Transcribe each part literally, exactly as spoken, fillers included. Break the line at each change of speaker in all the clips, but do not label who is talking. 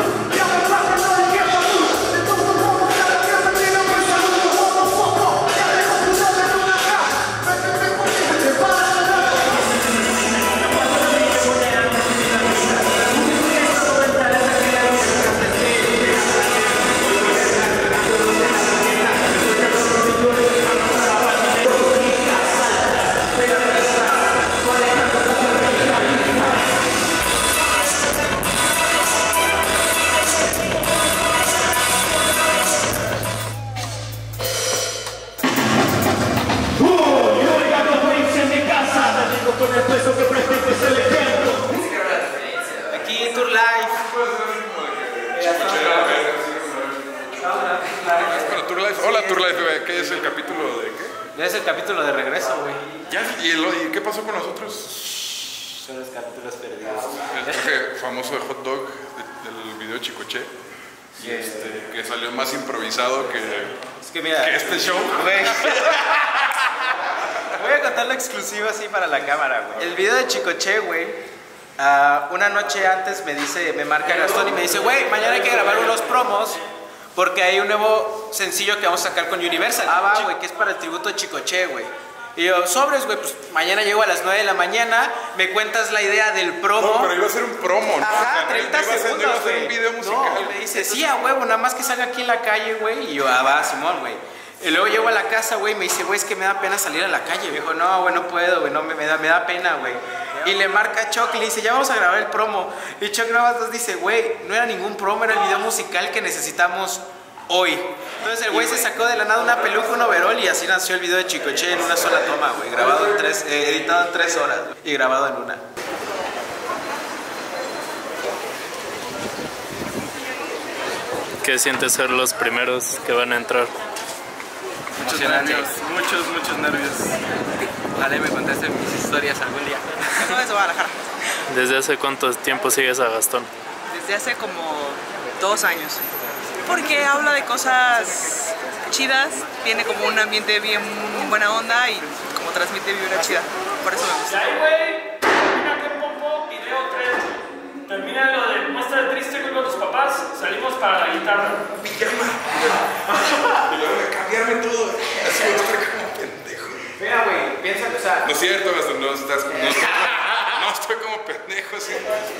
Hola, Turlife, ¿qué es el capítulo de qué?
Ya es el capítulo de regreso, güey.
¿Ya? ¿Y, el, ¿Y qué pasó con nosotros?
Son los capítulos perdidos.
El traje famoso de hot dog del video Chicoche. Y este, que salió más improvisado que,
es que, mira,
que este show.
Güey. Voy a contar la exclusiva así para la cámara, güey. El video de Chicoche, güey. Uh, una noche antes me dice, me marca Gastón y me dice, güey, mañana hay que grabar unos promos. Porque hay un nuevo sencillo que vamos a sacar con Universal. Ah, va, güey, que es para el tributo de Chicoche, güey. Y yo, sobres, güey, pues mañana llego a las nueve de la mañana, me cuentas la idea del promo.
No, pero iba a ser un promo, ¿no?
Ajá, treinta
iba
segundos,
iba a ser un video musical.
No, me dice, sí, a huevo, nada más que salga aquí en la calle, güey. Y yo, ah, va, Simón, güey. Y luego llego a la casa, güey, y me dice, güey, es que me da pena salir a la calle. Me dijo, no, güey, no puedo, güey, no, me, me, da, me da pena, güey. Y le marca a Chuck y le dice, ya vamos a grabar el promo. Y Chuck nada más nos dice, güey, no era ningún promo, era el video musical que necesitamos hoy. Entonces el güey se sacó de la nada una peluca, un overol y así nació el video de Chicoche en una sola toma, güey. Grabado en tres, eh, editado en tres horas, wey, y grabado en una.
¿Qué sientes ser los primeros que van a entrar?
Muchos nervios, muchos, muchos nervios. Ojalá me contesten mis historias algún día.
No es de Guadalajara.
¿Desde hace cuánto tiempo sigues a Gastón?
Desde hace como dos años. Porque habla de cosas chidas, tiene como un ambiente bien buena onda y como transmite vibra chida. Por eso me gusta.
Ahí, güey, termina con Popo, video tres. Termina lo de muestra triste con tus papás, salimos para la guitarra.
Pijama. Y luego de cambiarme todo. Así voy a estar como pendejo.
Mira, güey, piensa, o sea...
No es cierto, Gastón, no estás como... No estoy, no estoy como pendejo, sí.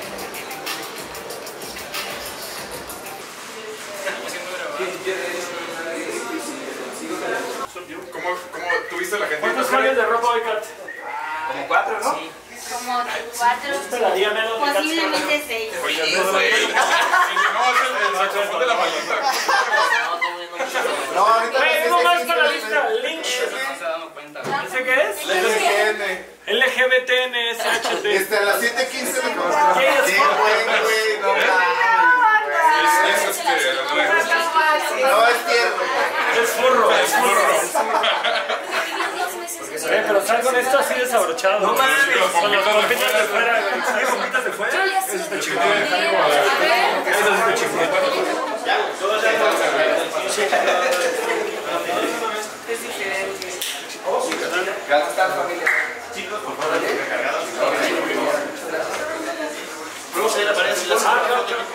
¿Cómo, cómo tuviste la gente?
¿Cuántos cambios de ropa hoy, Kat?
Como cuatro, ¿no?
Sí, como cuatro,
Esperaría menos de
posiblemente seis.
Oye, no, no, es el saxofón de la maldita.
No, ahorita
Güey, uno más para la lista, Lynch. ¿Ese qué es? L G B T N S H T.
Este, a las siete quince me conozco.
¿Qué es?
Sí, güey, güey, no
Es, es este,
No, es tierno.
Es furro, es furro.
Sí,
Eh, pero sal con esto así desabrochado. No mames. Con las pompitas de fuera, güey.
¿Hay pompitas de fuera? Eso está chido.
Eso
está chido.
Es diferente.
Chicos, por favor, recargados.
Vamos a ir a la pared y las... Ah, claro, claro.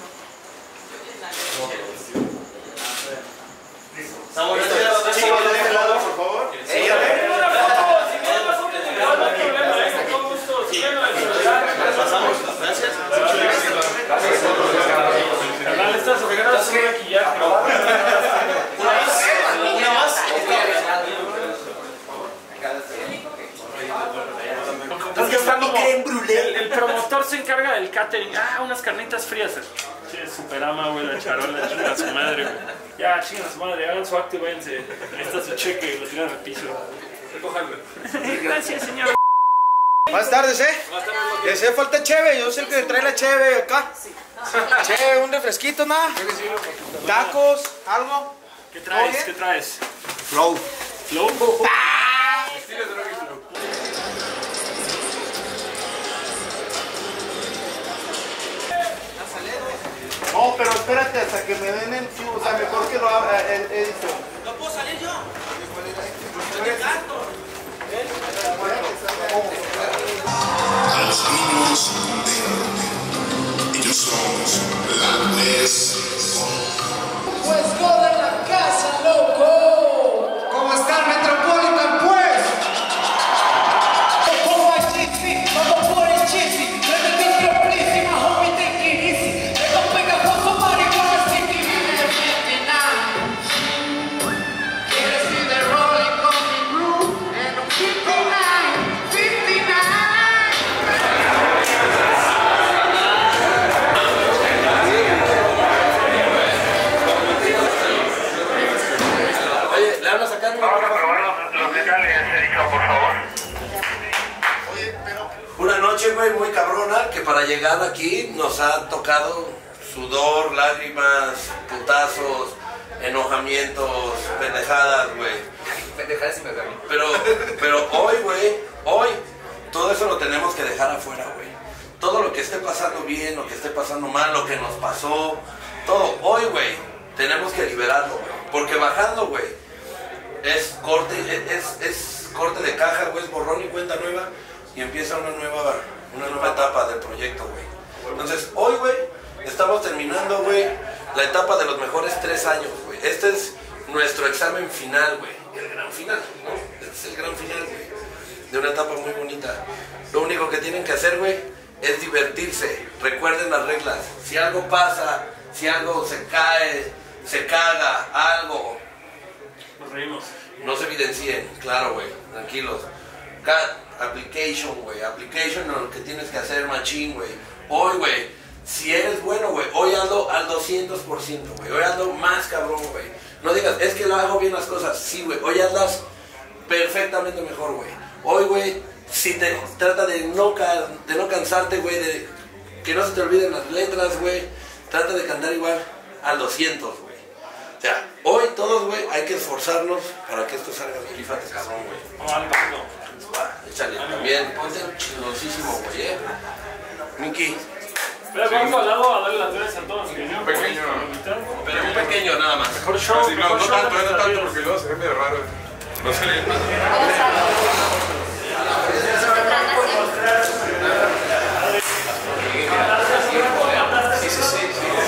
Estamos listos.
Chicos, de este lado, por favor.
Sí, a ver. Una foto, si quieres más fotos, no hay problema, ¿eh? Con gusto. Sí, pasamos. Gracias. Carnal, estas ojeras son maquillaje. Una más. Es que está como el, el promotor se encarga del catering. Ah, unas carnitas frías. Sí, super ama, güey, la charola, chingan a su madre, güey. Ya, chingan a su madre, hagan su acto y váyanse. Ahí está su cheque y lo tiran al piso. Recójanlo. Gracias, señor.
Buenas tardes, ¿eh? Le hace falta cheve, yo soy el que trae la cheve acá. Cheve, un refresquito, nada. Tacos, algo.
¿Qué traes? ¿Qué traes?
Flow.
¿Flow?
No, pero espérate hasta que me den el sí, o sea, mejor que lo haga el edición.
¿No puedo salir yo?
A los niños de ellos somos grandes.
Pues todo en la casa, loco. ¿Cómo está el Metropolitan, pues? Como a Gypsy, vamos por el Gypsy. Repetí tropísima, homie, take it easy. Tengo pegajoso, marihuana, sin que vive de Vietnam. Quieres ir de rolling con mi groove en un cincuenta y nueve, cincuenta y nueve.
Oye, ¿le hablas acá?
Vamos a probar los, los metales, Erika, por favor.
Oye, pero... Una noche, güey, muy cabrona, que para llegar aquí nos ha tocado sudor, lágrimas, putazos, enojamientos, pendejadas, güey.
Pendejadas y me gané.
Pero, pero hoy, güey, hoy, todo eso lo tenemos que dejar afuera, güey. Todo lo que esté pasando bien, lo que esté pasando mal, lo que nos pasó, todo, hoy, güey, tenemos que liberarlo, güey. Porque bajando, güey, es corte, es, es corte de caja, güey, es borrón y cuenta nueva, y empieza una nueva, una nueva etapa del proyecto, güey. Entonces, hoy, güey, estamos terminando, güey, la etapa de los mejores tres años, güey. Este es nuestro examen final, güey. El gran final, ¿no? Este es el gran final, güey, de una etapa muy bonita. Lo único que tienen que hacer, güey, es divertirse. Recuerden las reglas. Si algo pasa, si algo se cae, se caga, algo,
Nos reímos.
no se evidencien, claro, güey, tranquilos. Cat, application, güey, application, lo que tienes que hacer, machín, güey. Hoy, güey, si eres bueno, güey, hoy ando al doscientos por ciento, güey, hoy ando más cabrón, güey. No digas, es que lo hago bien las cosas, sí, güey, hoy andas perfectamente mejor, güey. Hoy, güey, si te trata de no, ca de no cansarte, güey, de que no se te olviden las letras, güey, trata de cantar igual al doscientos, güey. O sea, hoy todos, güey, hay que esforzarnos para que esto salga bien. Rifate, cabrón, güey.
Vamos al paso.
Échale, también, ponte chingosísimo, güey, eh. Miki.
Pero vamos al lado a darle las gracias a todos. Que
Un pequeño.
Pero un pequeño nada más.
Mejor show.
Sí, no,
mejor
no
show
tanto,
de
no
nuestras
tanto,
vidas.
porque luego se ve medio raro. No se le
Sí, sí, sí.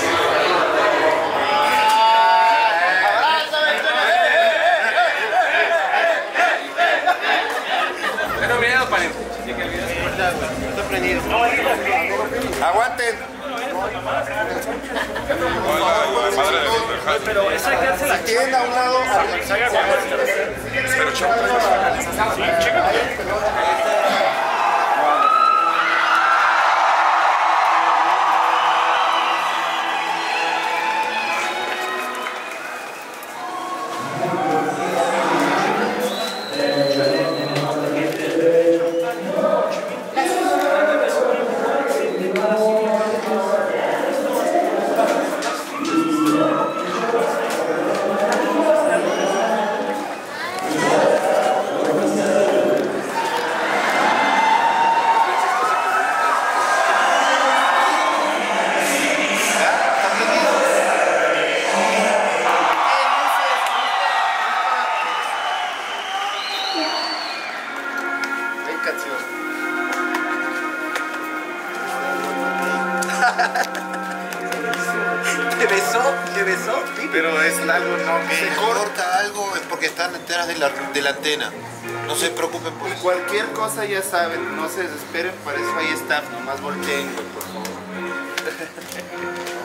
Tengo miedo, pariente.
Está prendido. Aguanten.
madre de
Pero esa hay que darse la
Tienen a un lado.
se haga con
Pero chapa.
Sí, checa.
¿Te besó? ¿Te besó?
Pero es algo no que...
Se corta algo es porque están enteras de la, de la antena. No se preocupen por eso.
Cualquier cosa ya saben, no se desesperen, para eso ahí está, nomás volteen, güey, por favor.